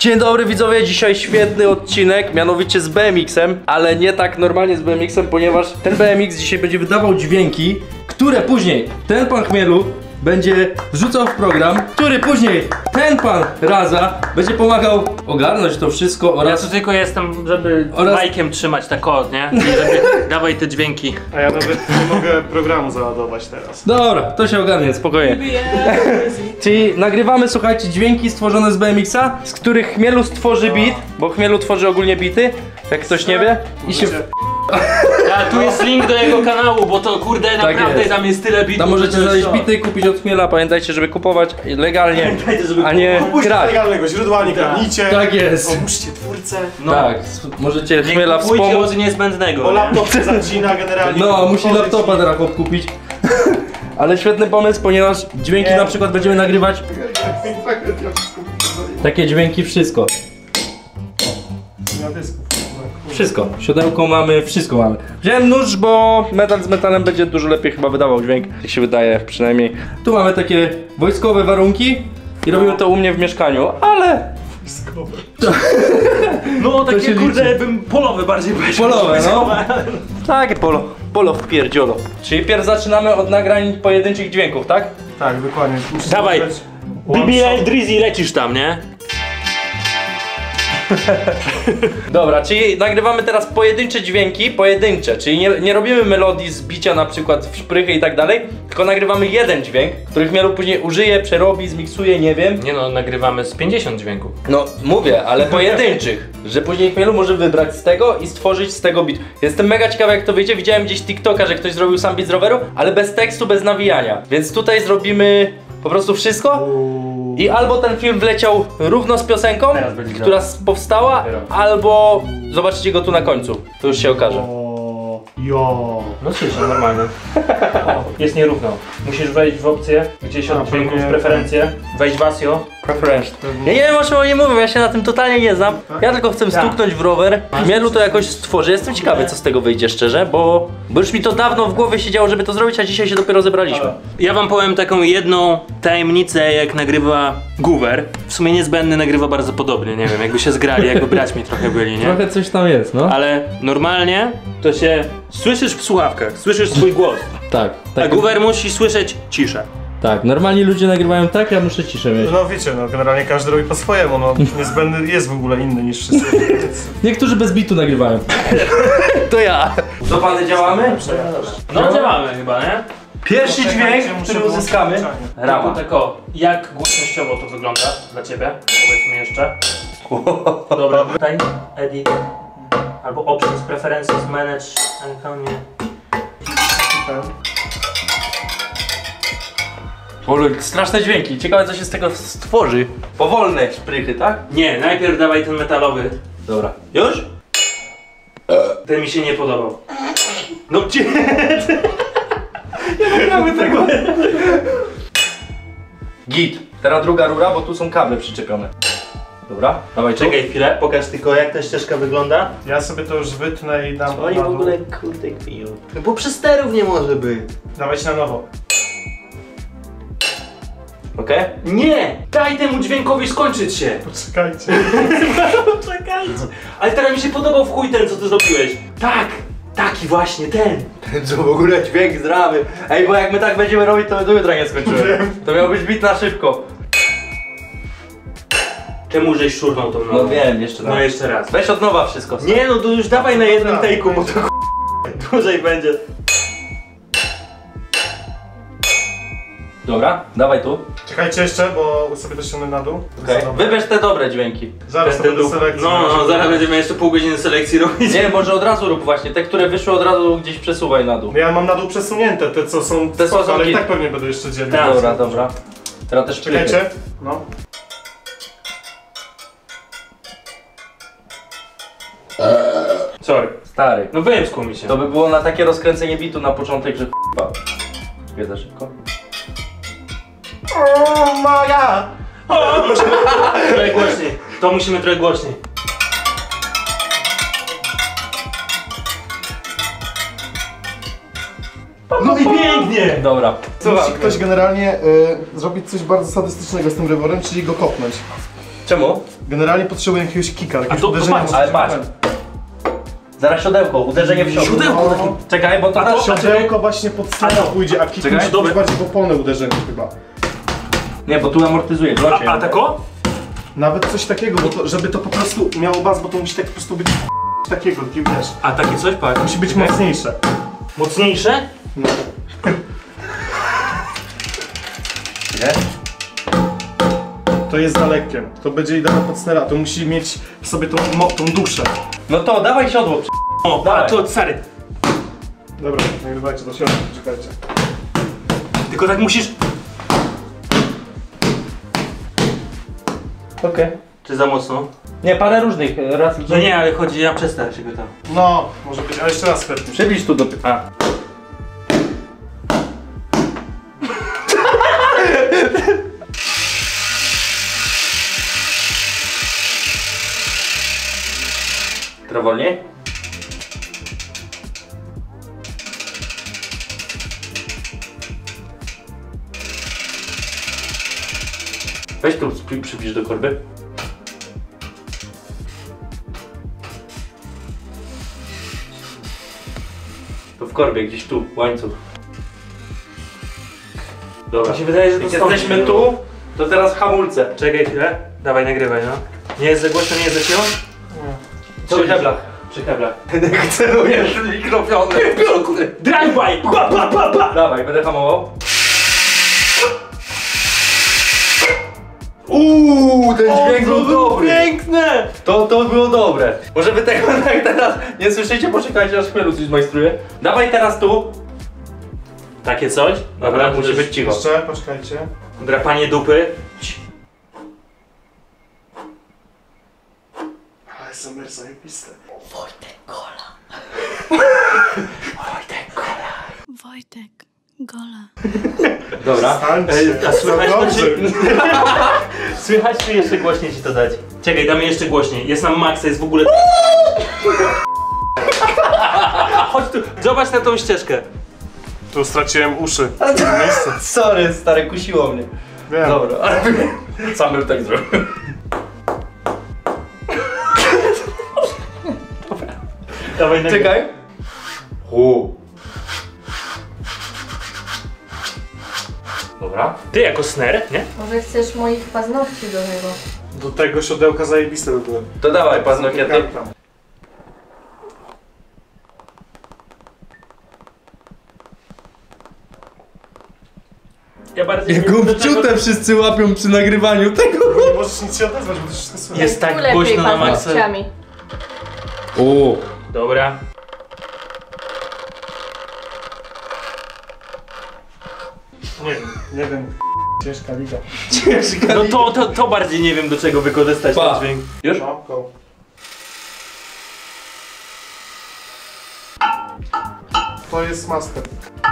Dzień dobry widzowie, dzisiaj świetny odcinek, mianowicie z BMX-em, ale nie tak normalnie z BMX-em, ponieważ ten BMX dzisiaj będzie wydawał dźwięki, które później ten pan Chmielu będzie wrzucał w program, który później ten pan Raza będzie pomagał ogarnąć to wszystko oraz... Ja tu tylko jestem, żeby majkiem trzymać tak kod, nie? I żeby dawaj te dźwięki. A ja nawet nie mogę programu załadować teraz. Dobra, to się ogarnie, spokojnie. Czyli nagrywamy, słuchajcie, dźwięki stworzone z BMX-a, z których Chmielu stworzy beat, bo Chmielu tworzy ogólnie beaty, jak ktoś nie wie. I się... A tu jest link do jego kanału, bo to kurde naprawdę jest. Tam jest tyle bitów. Tam możecie znaleźć bity, kupić od Chmiela, pamiętajcie, żeby kupować legalnie, a nie krać. Legalnego źródła, nie kradnijcie. Tak jest. Pomóżcie twórcę. No. Tak, możecie Chmiela Kupujcie wspomóc. od niezbędnego. Bo laptop się zacina generalnie. No, musi laptopa teraz chłop kupić. Ale świetny pomysł, ponieważ dźwięki na przykład będziemy nagrywać. Takie dźwięki, wszystko. Wszystko. Siodełko mamy, wszystko mamy. Wziąłem nóż, bo metal z metalem będzie dużo lepiej chyba wydawał dźwięk. Tak się wydaje przynajmniej. Tu mamy takie wojskowe warunki i robimy to u mnie w mieszkaniu, ale... No takie się kurde, liczy. bym polowe bardziej powiedział. Polowe, no. Takie polo. Polo w pierdziolo. Czyli pierw zaczynamy od nagrań pojedynczych dźwięków, tak? Tak, dokładnie. Dawaj, BBL Drizzy lecisz tam, nie? Dobra, czyli nagrywamy teraz pojedyncze dźwięki, pojedyncze, czyli nie robimy melodii z bicia na przykład w szprychy i tak dalej, tylko nagrywamy jeden dźwięk, który Chmielu później użyje, przerobi, zmiksuje, nie wiem. Nie no, nagrywamy z 50 dźwięków. No, mówię, ale pojedynczych, że później Chmielu może wybrać z tego i stworzyć z tego beat. Jestem mega ciekawy, jak to wyjdzie, widziałem gdzieś TikToka, że ktoś zrobił sam beat z roweru, ale bez tekstu, bez nawijania, więc tutaj zrobimy po prostu wszystko. I albo ten film wleciał równo z piosenką, która powstała, albo zobaczycie go tu na końcu. To już się okaże. Jo. No słyszę, normalnie. Jest nierówno. Musisz wejść w opcję, gdzieś od dźwięków, preferencje, wejść w ASIO. Preference. Ja nie wiem, o czym oni mówią, ja się na tym totalnie nie znam. Ja tylko chcę stuknąć w rower. Chmielu to jakoś stworzy. Jestem ciekawy, co z tego wyjdzie, szczerze, bo już mi to dawno w głowie siedziało, żeby to zrobić, a dzisiaj się dopiero zebraliśmy. Ja wam powiem taką jedną tajemnicę, jak nagrywa Goover. W sumie niezbędny nagrywa bardzo podobnie, nie wiem, jakby się zgrali, jakby braćmi trochę byli, nie? Trochę coś tam jest, no. Ale normalnie to się słyszysz w słuchawkach, słyszysz swój głos. Tak, A tak. Goover musi słyszeć ciszę. Tak, normalni ludzie nagrywają tak, ja muszę ciszę mieć. No wiecie, no generalnie każdy robi po swojemu, no niezbędny jest w ogóle inny niż wszyscy. Niektórzy bez bitu nagrywają. To ja. Co pany działamy? No działamy chyba, nie? Pierwszy dźwięk, który uzyskamy. Rama. Tak o, jak głośnościowo to wygląda dla ciebie? Powiedz mi jeszcze. Dobra, tutaj edit. Albo options, preferences, manage, and Straszne dźwięki. Ciekawe, co się z tego stworzy. Powolne szprychy, tak? Nie, najpierw dawaj ten metalowy. Dobra. Już? Ten mi się nie podobał. No gdzie? Nie nagramy tego. Git. Teraz druga rura, bo tu są kable przyczepione. Dobra, dawaj tu. Czekaj chwilę, pokaż tylko jak ta ścieżka wygląda. Ja sobie to już wytnę i dam Oni na w dół. ogóle kurde kwiją. No bo przysterów nie może być. Dawać na nowo. Okej? Nie! Daj temu dźwiękowi skończyć się! Poczekajcie. Czekajcie. Ale teraz mi się podobał w chuj ten, co ty zrobiłeś. Tak! Taki właśnie, ten! Co w ogóle dźwięk z ramy. Ej, bo jak my tak będziemy robić, to my do jutra nie skończymy. To miał być bit na szybko. Czemu żeś szurnął tą nogą? No wiem, jeszcze raz. No jeszcze raz. Weź od nowa wszystko. Nie no, to już dawaj na jednym Dobra, take'u, bo to dłużej będzie. Dobra, dawaj tu. Czekajcie jeszcze, bo sobie to ściągnę na dół. Okay. Wybierz te dobre dźwięki. Zaraz to będę selekcji. No, zaraz będziemy jeszcze pół godziny selekcji robić. Nie, może od razu rób właśnie. Te, które wyszły od razu gdzieś przesuwaj na dół. Ja mam na dół przesunięte, te co są Te spoko, są ale i git. tak pewnie będę jeszcze dzielił. Tak. Dobra, dobra. Teraz też szprychy. Czekajcie. No. Sorry. Stary. No wyjemskuł mi się. To by było na takie rozkręcenie bitu na początek, że k***a. Czekaj za szybko. O maja! Trochę głośniej. To musimy trochę głośniej. No i pięknie! Dobra. Musi ktoś generalnie zrobić coś bardzo sadystycznego z tym reworem, czyli go kopnąć. Czemu? Generalnie potrzebuję jakiegoś kicka, jakiegoś to uderzenia. patrz, ale patrz. Zaraz siodełko, uderzenie w siodełko. Siodełko takie. Czekaj, bo to też... Siodełko właśnie pod snera pójdzie, a kick Czekaj, musi być dobra. bardziej w oponę uderzenie chyba. Nie, bo tu amortyzuje, locie. A tako? Nawet coś takiego, bo to, żeby to po prostu miało bas, bo to musi tak po prostu być takiego, wiesz. A takie coś, patrz. Musi być mocniejsze. Mocniejsze? No. Nie? To jest za lekkie. To będzie idealne pod snera. To musi mieć w sobie tą duszę. No to dawaj siodło. O, Dawaj. a to stary. Dobra, nagrywajcie do środka, czekajcie. Tylko tak musisz... Okej. Czy za mocno? Nie, parę różnych, raz... No nie, ale chodzi na przestań się go tam. No, może być, ale jeszcze raz wtedy. Przybliż tu do... A. Trochę wolniej? Weź tu, przybliż do korby. To w korbie, gdzieś tu, łańcuch. Dobra. Mi się wydaje, że to Jak stąd jesteśmy się tu, to teraz hamulce. Czekaj chwilę. Dawaj, nagrywaj, no. Nie jest za głośno, nie jest za cicho? Przy heblach. Przy heblach. Celujesz mikrofony. Drive-by! Pa, pa, pa, pa! Dawaj, będę hamował. Ten dźwięk był dobry. Piękne! To było dobre. Może wy tego tak teraz nie słyszycie, poczekajcie aż chmielu coś zmajstruje. Dawaj teraz tu. Takie coś? Dobra, musi być cicho. Jeszcze, poczekajcie. Drapanie dupy. Ale SMR zajebiste. Wojtek Gola. Dobra. A słychać to Dobrze. czy... Słychać czy jeszcze głośniej ci to dać? Czekaj, damy jeszcze głośniej. Jest nam maksa, jest w ogóle... Chodź tu, zobacz na tą ścieżkę. Tu straciłem uszy. W tym miejscu. Sorry, stary, kusiło mnie. Wiem. Dobra, ale sam bym tak zrobił. Dawaj, Czekaj. Dobra. Ty jako snare, nie? Może chcesz moich paznokci do tego? Do tego siodełka zajebiste by były. To dawaj paznokiety. Ja bardziej nie wiem, do czego- wszyscy łapią przy nagrywaniu tego. Nie możesz nic się odezwać, bo to wszystko słychać. Jest tak Tu lepiej głośno na maksa. paznokciami. Dobra. Nie wiem. Ciężka liga. No to bardziej nie wiem do czego wykorzystać Pa. ten dźwięk. Już? No, go. To jest master.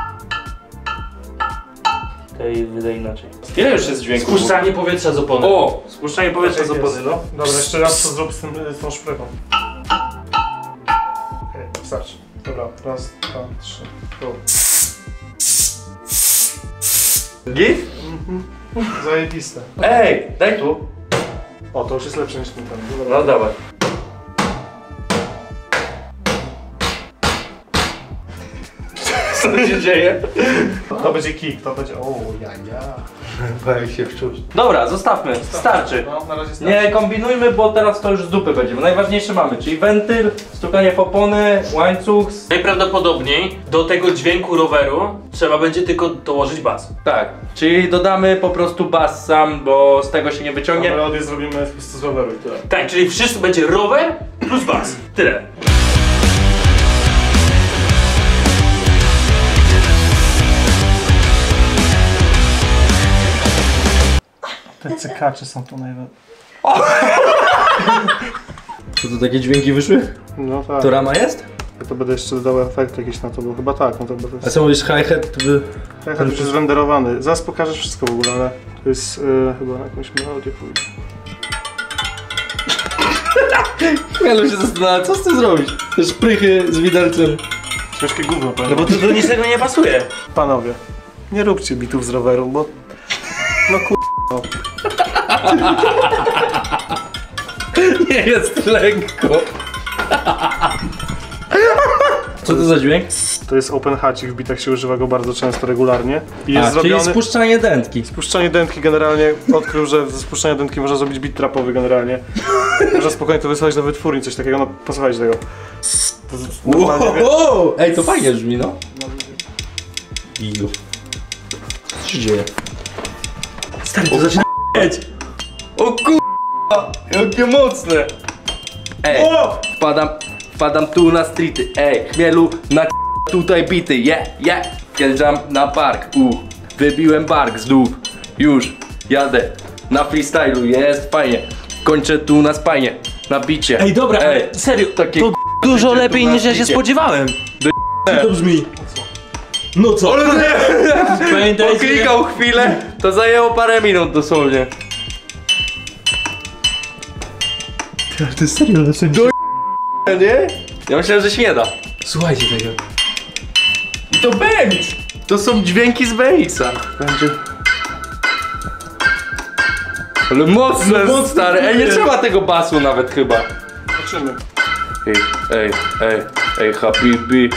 Tej wydaje inaczej. Ile już jest dźwięku? Spuszczanie powietrza z opony. O! Spuszczanie powietrza z Tak opony, jest. no. Dobra, jeszcze raz to zrób z tą szprychą. Okej, wystarczy. Dobra, raz, dwa, trzy, go. Git? Zajebiste. Ej, daj tu. O, to już jest lepsze niż ten. No dawaj. Co się dzieje? To będzie kick, to będzie... O, ja. Bałem się wczuć. Dobra, zostawmy. Starczy. No, na razie starczy. Nie kombinujmy, bo teraz to już z dupy będzie. Bo najważniejsze mamy, czyli wentyl, stukanie w opony, łańcuch. Najprawdopodobniej do tego dźwięku roweru trzeba będzie tylko dołożyć bas. Tak, czyli dodamy po prostu bas sam, bo z tego się nie wyciągnie. Melodię zrobimy po prostu z roweru i tyle. Tak, czyli wszystko będzie rower plus bas. Tyle. Te cykacze są tu najlepsze. Co to takie dźwięki wyszły? No tak. To rama jest? Ja to będę jeszcze dodawał efekt jakiś na to, bo chyba tak, no to będę... A co mówisz, hi-hat? Tak, już jest zrenderowany. Zaraz pokażesz wszystko w ogóle, ale to jest chyba na jakąś melodię pójdzie. Mielu się zastanawia, co z tym zrobić? Te szprychy z widelcem. Ciężkie gówno, No powiem. bo to do niczego nie pasuje. Panowie, nie róbcie bitów z roweru, bo... No Nie jest lekko. Co to za dźwięk? To jest open hatchik, w bitach się używa go bardzo często, regularnie. I jest Czyli zrobiony... spuszczanie dętki. Spuszczanie dętki generalnie, odkrył, że ze spuszczania dętki można zrobić beat trapowy generalnie. Można spokojnie to wysłać do wytwórni, coś takiego, no posłuchajcie tego. To normalnie, Wow. Ej, to fajnie brzmi, no. Ilu. Co się dzieje? Stary, to zaczyna O kurwa, jakie mocne. Ej, wpadam tu na streety. Ej, chmielu na tutaj bity. Wjeżdżam na park. Wybiłem bark znów. Już, jadę. Na freestylu, jest fajnie. Kończę tu na spajnie. Na bicie. Ej, dobra, Ej, serio, takie to dużo tu lepiej na niż ja się bicie. spodziewałem. Jak to brzmi? No co? Pamiętajcie, Poklikał chwilę, to zajęło parę minut dosłownie. to jest serio leczenie. Nie? Ja myślałem, że się nie da. słuchajcie tego. I to BMX! To są dźwięki z BMX-a. Będzie... Ale mocne, No mocne, stare. Ej, nie trzeba tego basu nawet chyba. Zobaczymy. Ej, habibi.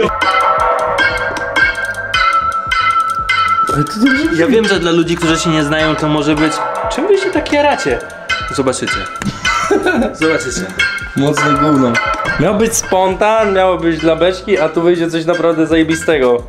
Ja wiem, że dla ludzi, którzy się nie znają, to może być... Czym wy się tak jaracie? Zobaczycie. Zobaczycie. Mocne gówno. Miał być spontan, miało być dla beczki, a tu wyjdzie coś naprawdę zajebistego.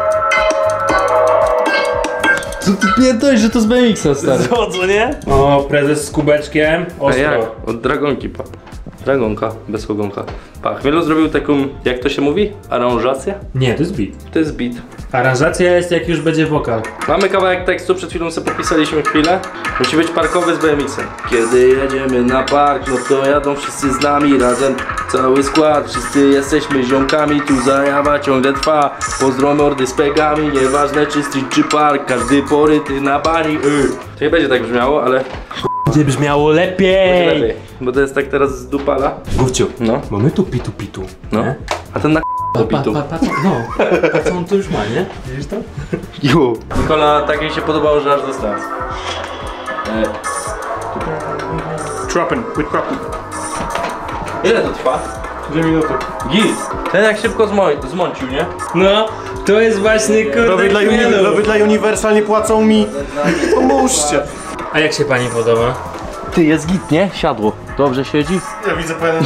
Co ty pierdolisz, że to z BMX-a, stary? Co, nie? O, prezes z kubeczkiem. A jak? Od dragonki, pa. Dragonka, bez ogonka. Pa, Chmielu zrobił taką, jak to się mówi? Aranżację? Nie, to jest beat. To jest beat. Aranżacja jest, jak już będzie wokal. Mamy kawałek tekstu, przed chwilą sobie popisaliśmy chwilę. Musi być parkowy z BMX-em. Kiedy jedziemy na park, no to jadą wszyscy z nami razem. Cały skład, wszyscy jesteśmy ziomkami. Tu zajawa ciągle trwa. Pozdro mordy z pegami, nieważne czy street czy park. Każdy poryty na bani. To nie będzie tak brzmiało, ale Będzie brzmiało będzie lepiej. lepiej. Bo to jest tak teraz z dupala. Gówciu, No, mamy tu pitu. no. nie? A ten na do bitu. No, a co on tu już ma, nie? Widzisz to? Jo. Nikola, tak jej się podobało, że aż dostałem. Trapping, with trapping. Ile to trwa? 2 minuty. Git. Ten jak szybko zmącił, nie? No, to jest właśnie kurde Robię dla Universal, nie płacą mi. Pomóżcie. A jak się pani podoba? Ty, jest git, nie? Siadło. Dobrze siedzi? Ja widzę pewien...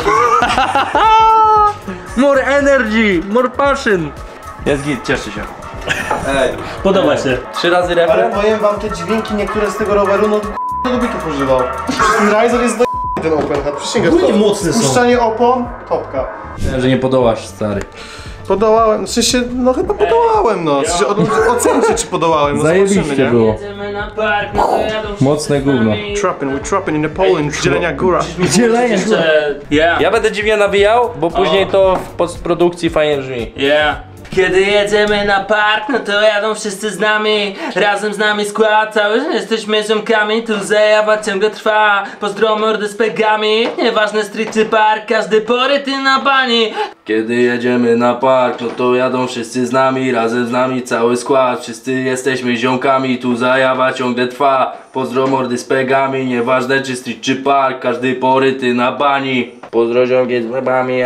More energy, more passion. Jest git, cieszy się. Ej, Podoba się. 3 razy Ale refren? powiem wam, te dźwięki niektóre z tego roweru, no do bitów używał. Riser jest do ten open hat, przysięgam. Ogólnie mocne są. Puszczanie opon, topka. Wiem, że nie podołasz, stary. Podołałem, w sensie, no chyba podołałem, no. W sensie, ocencie czy podołałem, no zobaczymy, nie? było. Jedziemy na park, no to jadą Mocne gówno. We're trapping in Poland, dzielenia góra. Dzielenie. Yeah. Ja będę dziwnie nawijał, bo później to w postprodukcji fajnie brzmi. Yeah. Kiedy jedziemy na park, no to jadą wszyscy z nami. Razem z nami skład cały, że jesteśmy ziomkami. Tu zajawa ciągle trwa. Pozdro mordy z pegami. Nieważne street czy park, każdy poryty na bani. Kiedy jedziemy na park, no to jadą wszyscy z nami, razem z nami cały skład. Wszyscy jesteśmy ziomkami, tu zajawa ciągle trwa. Pozdro mordy z pegami, nieważne czy street czy park, każdy poryty na bani. Pozdro ziomki z pegami,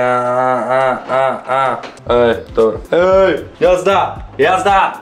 Ej, dobra. Ej, jazda!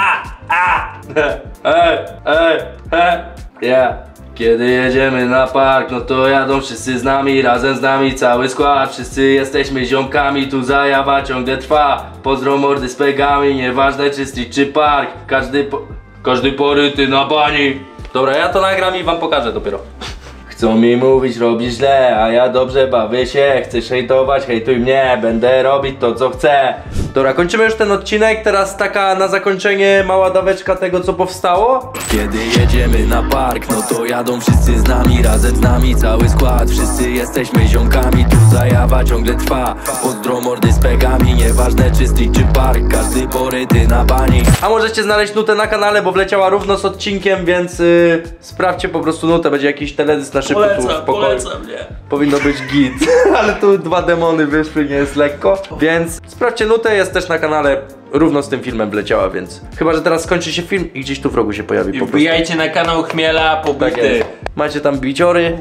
Yeah. Kiedy jedziemy na park, no to jadą wszyscy z nami, razem z nami cały skład. Wszyscy jesteśmy ziomkami, tu zajawa ciągle trwa. Pozdro mordy z pegami, nieważne czy street czy park, każdy poryty na bani. Dobra, ja to nagram i wam pokażę dopiero. Chcą mi mówić, robisz źle, a ja dobrze bawię się. Chcesz hejtować, hejtuj mnie, będę robić to co chcę. Dobra, kończymy już ten odcinek, teraz taka na zakończenie mała daweczka tego co powstało. Kiedy jedziemy na park, no to jadą wszyscy z nami, razem z nami cały skład. Wszyscy jesteśmy ziomkami, tu zajawa ciągle trwa. Pozdro mordy z pegami, nieważne czy street czy park, każdy poryty na bani. A możecie znaleźć nutę na kanale, bo wleciała równo z odcinkiem, więc sprawdźcie po prostu nutę, będzie jakiś teledysk na szybko tu w pokoju. Polecam, nie? powinno być git. Ale tu 2 demony wyszły, nie jest lekko. Więc sprawdźcie nutę, jest też na kanale. Równo z tym filmem wleciała, więc chyba, że teraz skończy się film i gdzieś tu w rogu się pojawi po prostu. Wbijajcie na kanał Chmiela Tak Pobity. jest. Macie tam biciory.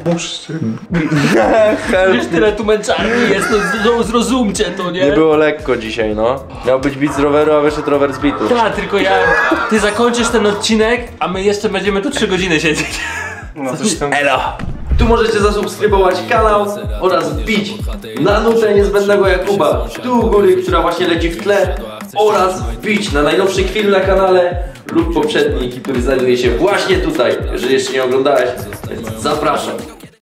Wiesz, tyle tu męczarni jest, no zrozumcie to, nie? Nie było lekko dzisiaj, no. Miał być bit z roweru, a wyszedł rower z bitu. Tak, tylko ty zakończysz ten odcinek, a my jeszcze będziemy tu 3 godziny siedzieć. No coś tam. Elo! Tu możecie zasubskrybować kanał oraz wbić na nutę niezbędnego Jakuba tu u góry, która właśnie leci w tle, oraz wbić na najnowszy film na kanale lub poprzedni, który znajduje się właśnie tutaj. Jeżeli jeszcze nie oglądałeś, więc zapraszam.